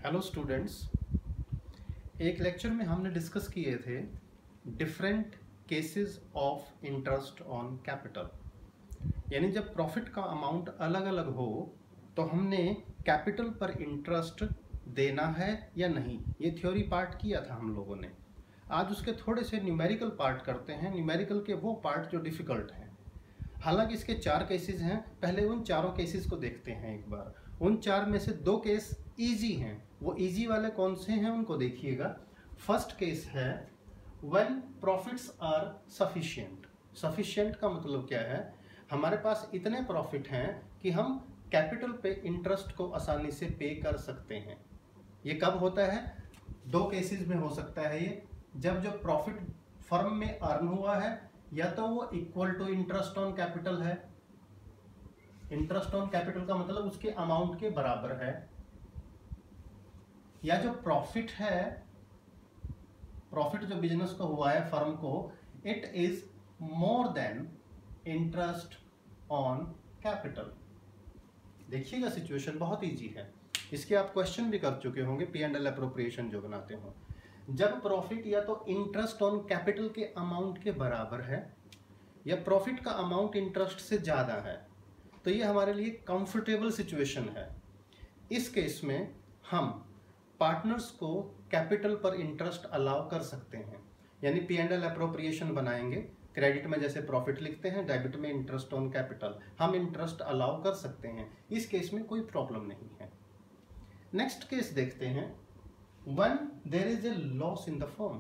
Hello students, एक lecture में हमने डिस्कस किए थे different cases of interest on capital. यानी जब प्रॉफिट का अमाउंट अलग अलग हो तो हमने कैपिटल पर इंटरेस्ट देना है या नहीं, ये थ्योरी पार्ट किया था हम लोगों ने। आज उसके थोड़े से न्यूमेरिकल पार्ट करते हैं, न्यूमेरिकल के वो पार्ट जो डिफ़िकल्ट हैं। हालांकि इसके 4 केसेस हैं, पहले उन चारों केसेस को देखते हैं एक बार। उन 4 में से 2 केस इजी हैं, वो इजी वाले कौन से हैं उनको देखिएगा। फर्स्ट केस है when profits are sufficient. Sufficient का मतलब क्या है? हमारे पास इतने प्रॉफिट हैं कि हम कैपिटल पे इंटरेस्ट को आसानी से पे कर सकते हैं। ये कब होता है? 2 केसेस में हो सकता है ये। जब जो प्रॉफिट फर्म में अर्न हुआ है या तो वो equal to interest on capital है। इंटरेस्ट ऑन कैपिटल का मतलब उसके अमाउंट के बराबर है, या जो प्रॉफिट है, प्रॉफिट जो बिजनेस को हुआ है फर्म को, it is more than interest on capital. देखिएगा सिचुएशन बहुत इजी है, इसके आप क्वेश्चन भी कर चुके होंगे P&L एप्रोप्रिएशन जो बनाते हो। जब प्रॉफिट या तो इंटरेस्ट ऑन कैपिटल के अमाउंट के बराबर है या प्रॉफिट का अमाउंट इंटरेस्ट से ज़्यादा है, तो ये हमारे लिए कंफर्टेबल सिचुएशन है। इस केस में हम पार्टनर्स को कैपिटल पर इंटरेस्ट अलाउ कर सकते हैं। यानी P&L एप्रोप्रिएशन बनाएंगे, क्रेडिट में जैसे प्रॉफिट लिखते हैं, डेबिट में इंटरेस्ट ऑन कैपिटल, हम इंटरेस्ट अलाउ कर सकते हैं। इस केस में कोई प्रॉब्लम नहीं है। नेक्स्ट केस देखते हैं, when there is a loss in the firm.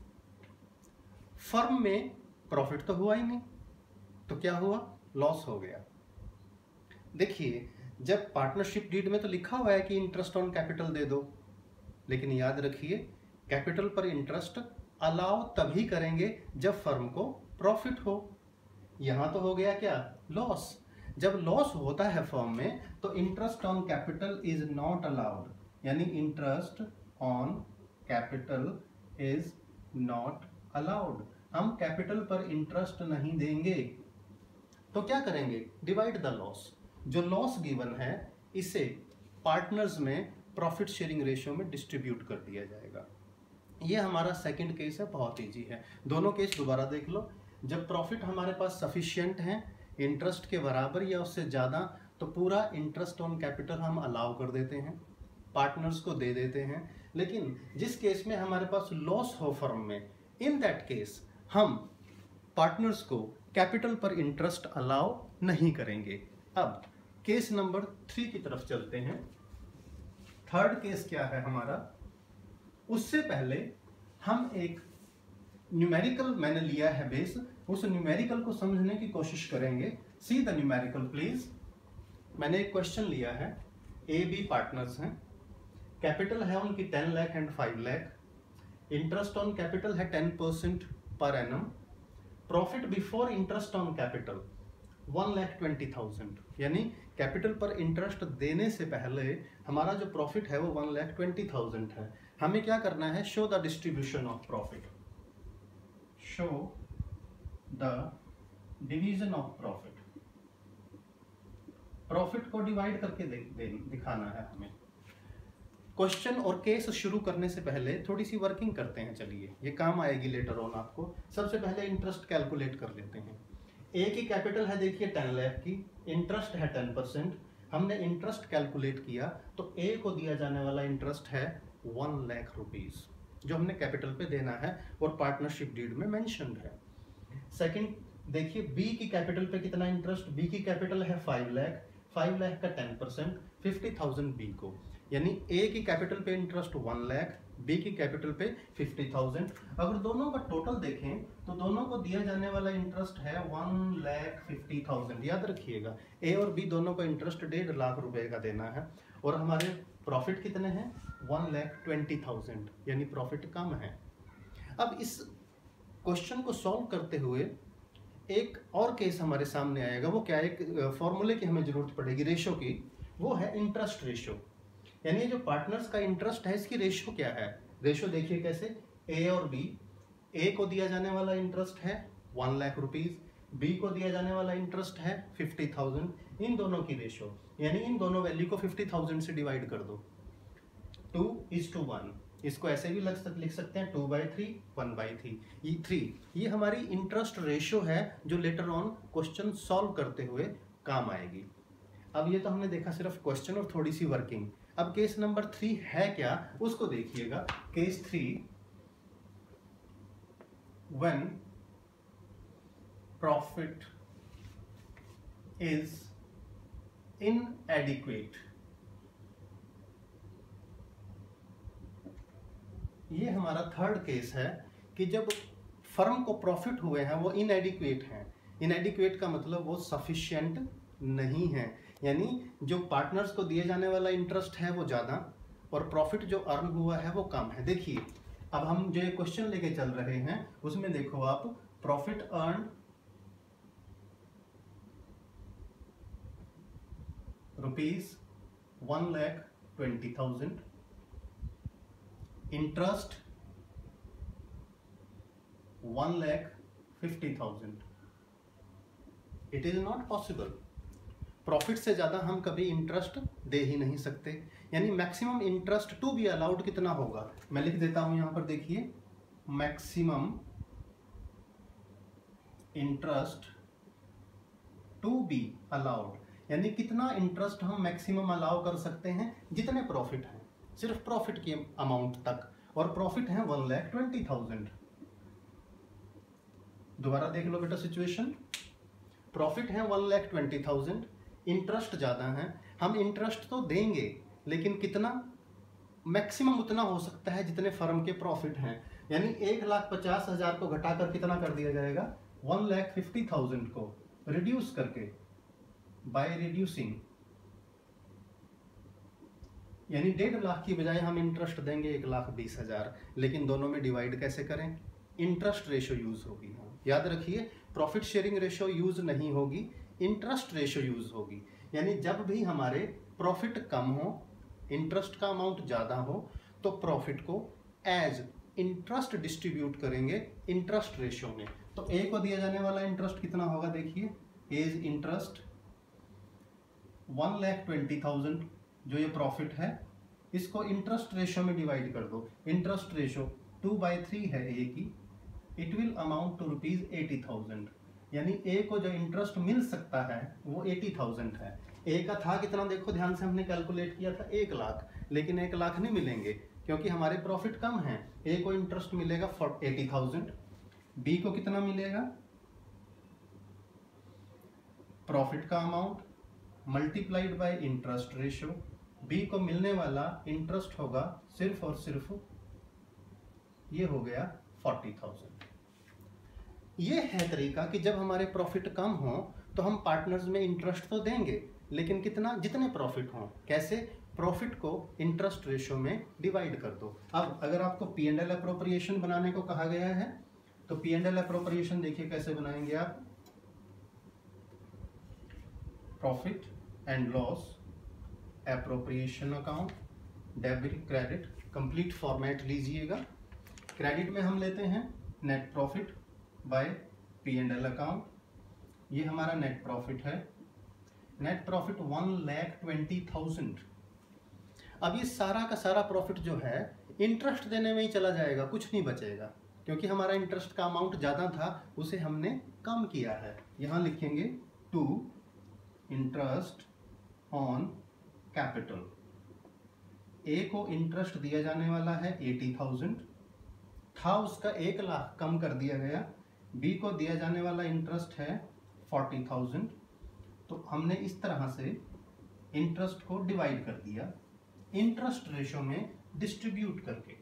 Firm में प्रॉफिट तो हुआ ही नहीं, तो क्या हुआ? लॉस हो गया। देखिए, जब पार्टनरशिप डीड में तो लिखा हुआ है कि इंटरेस्ट ऑन कैपिटल दे दो, लेकिन याद रखिए कैपिटल पर इंटरेस्ट अलाउ तभी करेंगे जब फर्म को प्रॉफिट हो। यहां तो हो गया क्या? लॉस। जब लॉस होता है फर्म में तो interest on capital is not allowed, यानी interest on capital is not allowed. हम कैपिटल पर इंटरेस्ट नहीं देंगे, तो क्या करेंगे? Divide the loss. जो लॉस गिवन है इसे पार्टनर्स में प्रॉफिट शेयरिंग रेशियो में डिस्ट्रीब्यूट कर दिया जाएगा। ये हमारा सेकंड केस है, बहुत इजी है। दोनों केस दोबारा देख लो। जब प्रॉफिट हमारे पास सफिशिएंट है, इंटरेस्ट के बराबर या उससे ज़्यादा, तो पूरा इंटरेस्ट ऑन कैपिटल हम अलाउ कर देते हैं, पार्टनर्स को दे देते हैं। लेकिन जिस केस में हमारे पास लॉस हो फर्म में, इन दैट केस हम पार्टनर्स को कैपिटल पर इंटरेस्ट अलाउ नहीं करेंगे। अब केस नंबर 3 की तरफ चलते हैं। थर्ड केस क्या है हमारा? उससे पहले हम एक न्यूमेरिकल मैंने लिया है बेस, उस न्यूमेरिकल को समझने की कोशिश करेंगे। See the numerical please. मैंने एक क्वेश्चन लिया है, AB पार्टनर्स हैं, कैपिटल है उनकी 10 lakh and 5 lakh, interest on capital है 10% पर annum, profit before interest on capital 1,20,000। यानी कैपिटल पर इंटरेस्ट देने से पहले हमारा जो प्रॉफिट है वो 1,20,000 है। हमें क्या करना है? Show the distribution of profit. Show the division of profit. Profit को डिवाइड करके दिखाना है हमें। क्वेश्चन और केस शुरू करने से पहले थोड़ी सी वर्किंग करते हैं। चलिए, ये काम आएगी लेटर ऑन आपको। सबसे पहले इंटरेस्ट कैलकुलेट कर लेते हैं। ए की कैपिटल है देखिए 10 लाख की, इंटरेस्ट है 10%। हमने इंटरेस्ट कैलकुलेट किया तो ए को दिया जाने वाला इंटरेस्ट है 1 लाख रुपीज, जो हमने कैपिटल पे देना है और पार्टनरशिप डीड में मेंशन्ड है। सेकंड देखिए, बी की कैपिटल पे कितना इंटरेस्ट? बी की कैपिटल है 5 लाख, 5 लाख का 10% 50,000 बी को, यानी ए की कैपिटल पे इंटरेस्ट 1 लाख, बी की कैपिटल पे 50,000। अगर दोनों का टोटल देखें तो दोनों को दिया जाने वाला इंटरेस्ट है 1,50,000। याद रखिएगा, ए और बी दोनों को इंटरेस्ट 1.5 लाख रुपए का देना है, और हमारे प्रॉफिट कितने हैं? 1,20,000, यानी प्रॉफिट कम है। अब इस क्वेश्चन को सॉल्व करते हुए एक और केस हमारे सामने आएगा। वो क्या है? एक फॉर्मूले की हमें जरूरत पड़ेगी, रेशो की। वो है इंटरेस्ट रेशो। यानी जो पार्टनर्स का इंटरेस्ट है इसकी रेशो क्या है? रेशो देखिए कैसे, ए और बी। ए को दिया जाने वाला इंटरेस्ट है 1 लाख रुपीज, बी को दिया जाने वाला इंटरेस्ट है 50,000। इन दोनों की रेशो, यानी इन दोनों वैल्यू को 50,000 से डिवाइड कर दो। 2:1। इसको ऐसे भी लिख सकते हैं 2/3 1/3। ये 3 ये हमारी इंटरेस्ट रेशियो है जो लेटर ऑन क्वेश्चन सॉल्व करते हुए काम आएगी। अब ये तो हमने देखा सिर्फ क्वेश्चन और थोड़ी सी वर्किंग। अब केस नंबर 3 है क्या उसको देखिएगा। केस 3, व्हेन प्रॉफिट इज इनएडिक्वेट। ये हमारा थर्ड केस है कि जब फर्म को प्रॉफिट हुए हैं वो इनएडिक्वेट हैं। इनएडिक्वेट का मतलब वो सफिशिएंट नहीं है, यानी जो पार्टनर्स को दिए जाने वाला इंटरेस्ट है वो ज़्यादा और प्रॉफिट जो अर्न हुआ है वो कम है। देखिए अब हम जो क्वेश्चन लेके चल रहे हैं उसमें देखो आप, profit earn ₹1,20,000, interest 1,50,000। It is not possible. Profit से ज़्यादा हम कभी इंटरेस्ट दे ही नहीं सकते, यानी maximum interest to be allowed कितना होगा, मैं लिख देता हूं यहां पर, देखिए maximum interest to be allowed, यानी कितना इंटरेस्ट हम मैक्सिमम अलाउ कर सकते हैं जितने प्रॉफिट हैं, सिर्फ प्रॉफिट की अमाउंट तक, और प्रॉफिट है 1,20,000। दोबारा देख लो बेटा सिचुएशन, प्रॉफिट है 1,20,000, इंटरेस्ट ज़्यादा है, हम इंटरेस्ट तो देंगे लेकिन कितना, मैक्सिमम उतना हो सकता है जितने फर्म के प्रॉफिट हैं, यानी 1,50,000 को घटाकर कितना कर दिया जाएगा, 1,50,000 को रिड्यूस करके, बाय रिड्यूसिंग, यानी 1.5 लाख की बजाय हम इंटरेस्ट देंगे 1,20,000, लेकिन दोनों में डिवाइड कैसे करें, इंटरेस्ट रेशियो यूज होगी। याद रखिए प्रॉफिट शेयरिंग रेशियो यूज नहीं होगी, इंटरेस्ट रेशियो यूज होगी, यानी जब भी हमारे प्रॉफिट कम हो, इंटरेस्ट का अमाउंट ज़्यादा हो, तो प्रॉफिट को एज इंटरेस्ट डिस्ट्रीब्यूट करेंगे इंटरेस्ट रेशियो में। तो ए को दिया जाने वाला इंटरेस्ट कितना होगा, देखिए एज इंटरेस्ट 1,20,000 जो ये प्रॉफिट है, इसको इंटरेस्ट रेशियो में डिवाइड कर दो, इंटरेस्ट रेशियो 2/3 है ए की, इट विल अमाउंट टू ₹80,000, यानी ए को जो इंटरेस्ट मिल सकता है वो 80,000 है। ए का था कितना, देखो ध्यान से हमने कैलकुलेट किया था 1 लाख, लेकिन 1 लाख नहीं मिलेंगे क्योंकि हमारे प्रॉफिट कम है। ए को इंटरेस्ट मिलेगा 80,000, बी को कितना मिलेगा, प्रॉफिट का amount multiplied by interest ratio, B को मिलने वाला इंटरेस्ट होगा सिर्फ और सिर्फ, ये हो गया 40,000। ये है तरीका कि जब हमारे प्रॉफिट कम हो तो हम पार्टनर्स में इंटरेस्ट तो देंगे लेकिन कितना, जितने प्रॉफिट हो, कैसे, प्रॉफिट को इंटरेस्ट रेशियो में डिवाइड कर दो। अब अगर आपको P&L अप्रोप्रिएशन बनाने को कहा गया है तो P&L अप्रोप्रिएशन देखिए कैसे बनाएंगे आप, profit and loss appropriation account, debit credit, complete format लीजिएगा। क्रेडिट में हम लेते हैं net profit by P&L account, ये हमारा नेट प्रॉफिट है, नेट प्रॉफिट 1,20,000। अब ये सारा का सारा प्रॉफिट जो है इंटरेस्ट देने में ही चला जाएगा, कुछ नहीं बचेगा, क्योंकि हमारा इंटरेस्ट का अमाउंट ज़्यादा था उसे हमने कम किया है। यहाँ लिखेंगे to interest on capital, A को इंटरेस्ट दिया जाने वाला है 80,000 था, उसका 1 लाख कम कर दिया गया, बी को दिया जाने वाला इंटरेस्ट है 40,000, तो हमने इस तरह से इंटरेस्ट को डिवाइड कर दिया इंटरेस्ट रेशियो में डिस्ट्रीब्यूट करके।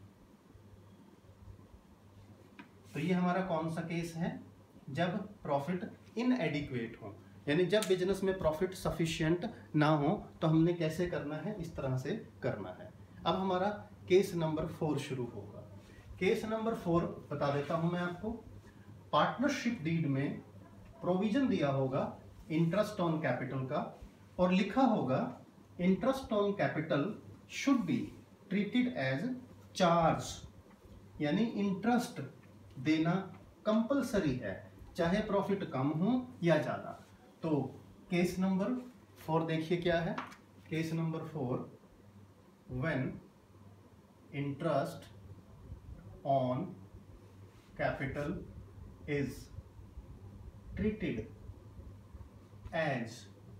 तो ये हमारा कौन सा केस है, जब प्रॉफिट इनएडिक्वेट हो, यानी जब बिजनेस में प्रॉफिट सफिशिएंट ना हो तो हमने कैसे करना है, इस तरह से करना है। अब हमारा केस नंबर 4 शुरू होगा। केस नंबर 4 बता देता हूं मैं आपको, पार्टनरशिप डीड में प्रोविजन दिया होगा इंटरेस्ट ऑन कैपिटल का और लिखा होगा interest on capital should be treated as charge, यानी इंटरेस्ट देना कंपलसरी है चाहे प्रॉफिट कम हो या ज़्यादा। तो केस नंबर 4 देखिए क्या है, case number 4, when interest on capital is treated as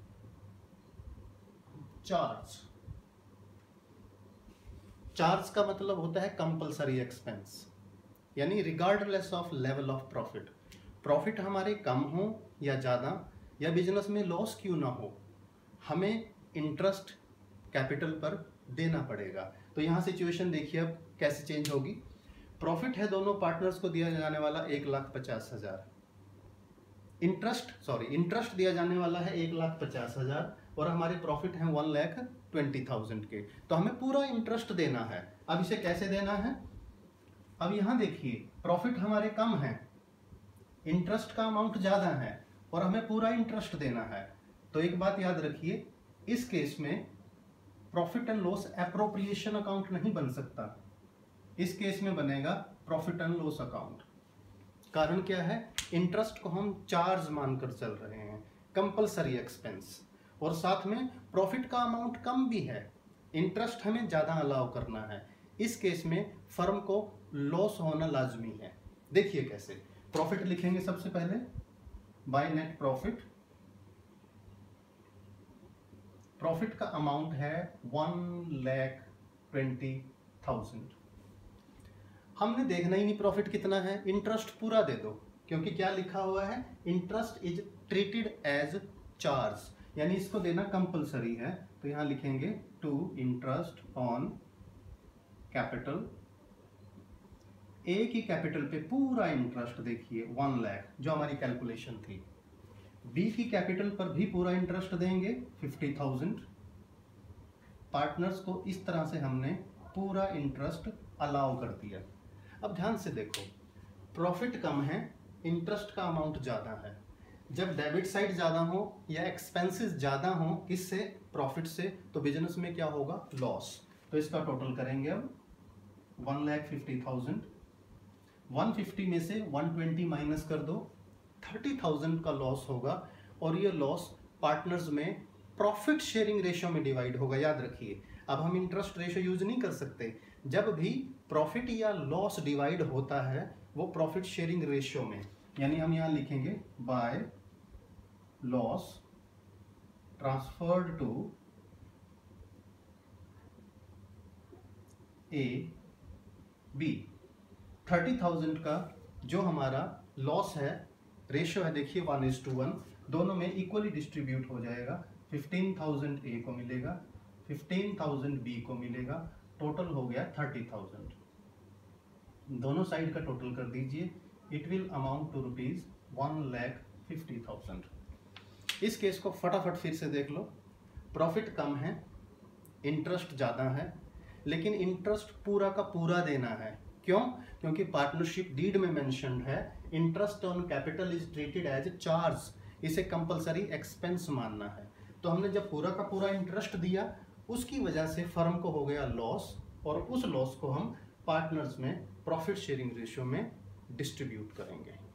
charge. Charge का मतलब होता है कंपलसरी एक्सपेंस, यानी regardless of level of profit. Profit हमारे कम हो या ज़्यादा, या बिजनेस में लॉस क्यों ना हो, हमें इंटरेस्ट कैपिटल पर देना पड़ेगा। तो यहाँ सिचुएशन देखिए अब कैसे चेंज होगी। प्रॉफिट है दोनों पार्टनर्स को दिया जाने वाला 1,50,000, इंटरेस्ट दिया जाने वाला है 1,50,000 और हमारे प्रॉफिट हैं 1,20,000 के। तो हमें पूरा इंटरेस्ट देना है। अब इसे कैसे देना है, अब यहाँ देखिए प्रॉफिट हमारे कम है, इंटरेस्ट का अमाउंट ज़्यादा है और हमें पूरा इंटरेस्ट देना है। तो एक बात याद रखिए, इस केस में profit and loss appropriation account नहीं बन सकता, इस केस में बनेगा प्रॉफिट एंड लॉस अकाउंट। कारण क्या है, इंटरेस्ट को हम चार्ज मानकर चल रहे हैं, कंपलसरी एक्सपेंस, और साथ में प्रॉफिट का अमाउंट कम भी है, इंटरेस्ट हमें ज़्यादा अलाउ करना है। इस केस में फर्म को लॉस होना लाजमी है। देखिए कैसे, प्रॉफिट लिखेंगे सबसे पहले बाय नेट प्रॉफिट। प्रॉफिट का अमाउंट है 1,20,000। हमने देखना ही नहीं प्रॉफिट कितना है, इंटरेस्ट पूरा दे दो, क्योंकि क्या लिखा हुआ है, interest is treated as charge, यानी इसको देना कंपलसरी है। तो यहां लिखेंगे to interest on capital. A की कैपिटल पे पूरा इंटरेस्ट देखिए 1 लाख, जो हमारी कैलकुलेशन थी। बी की कैपिटल पर भी पूरा इंटरेस्ट देंगे 50,000। पार्टनर्स को इस तरह से हमने पूरा इंटरेस्ट अलाउ कर दिया। अब ध्यान से देखो, प्रॉफिट कम है, इंटरेस्ट का अमाउंट ज़्यादा है। जब डेबिट साइड ज़्यादा हो या एक्सपेंसेस ज़्यादा हो किससे, प्रॉफिट से, तो बिजनेस में क्या होगा, लॉस। तो इसका टोटल करेंगे अब 1,50,000। 150 में से 120 माइनस कर दो, 30,000 का लॉस होगा, और ये लॉस पार्टनर्स में प्रॉफिट शेयरिंग रेशियो में डिवाइड होगा। याद रखिए, अब हम इंटरेस्ट रेशियो यूज नहीं कर सकते, जब भी प्रॉफिट या लॉस डिवाइड होता है वो प्रॉफिट शेयरिंग रेशियो में, यानी हम यहाँ लिखेंगे by loss transferred to A B. 30,000 का जो हमारा लॉस है, रेशियो है देखिए 1:1, दोनों में इक्वली डिस्ट्रीब्यूट हो जाएगा। 15,000 ए को मिलेगा, 15,000 बी को मिलेगा, टोटल हो गया 30,000। दोनों साइड का टोटल कर दीजिए, इट विल अमाउंट टू ₹1,50,000। इस केस को फटाफट फिर से देख लो। प्रॉफिट कम है, इंटरेस्ट ज़्यादा है, लेकिन इंटरेस्ट पूरा का पूरा देना है। क्यों? क्योंकि पार्टनरशिप डीड में मेंशन्ड है interest on capital is treated as charge, इसे कंपलसरी एक्सपेंस मानना है। तो हमने जब पूरा का पूरा इंटरेस्ट दिया, उसकी वजह से फर्म को हो गया लॉस, और उस लॉस को हम पार्टनर्स में प्रॉफिट शेयरिंग रेशियो में डिस्ट्रीब्यूट करेंगे।